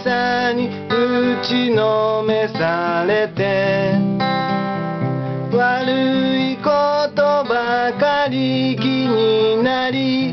さに打ちのめされて、悪いことばかり気になり、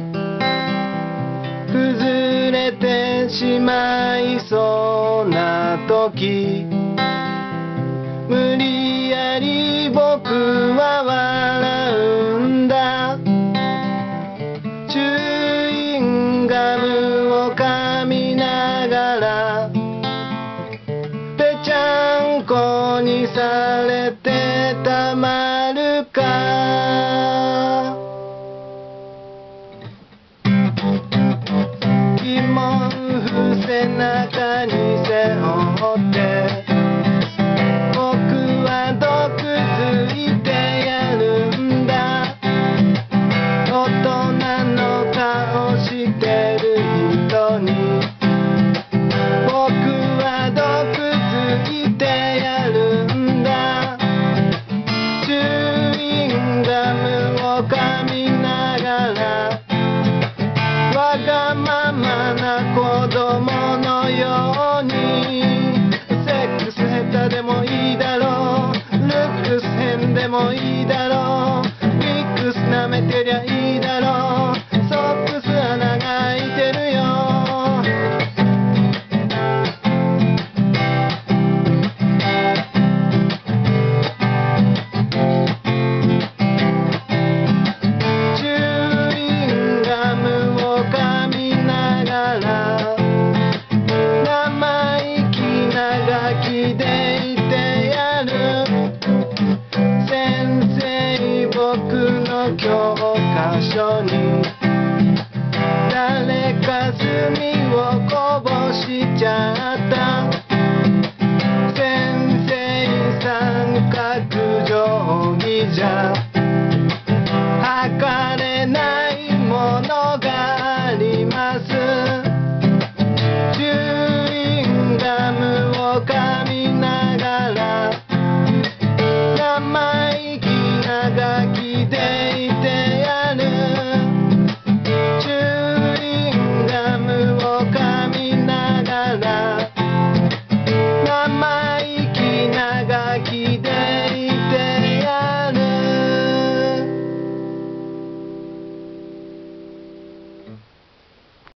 崩れてしまいそうな時、無理やり僕は笑うんだ。チューインガムを噛みながら、ぺちゃんこにされてた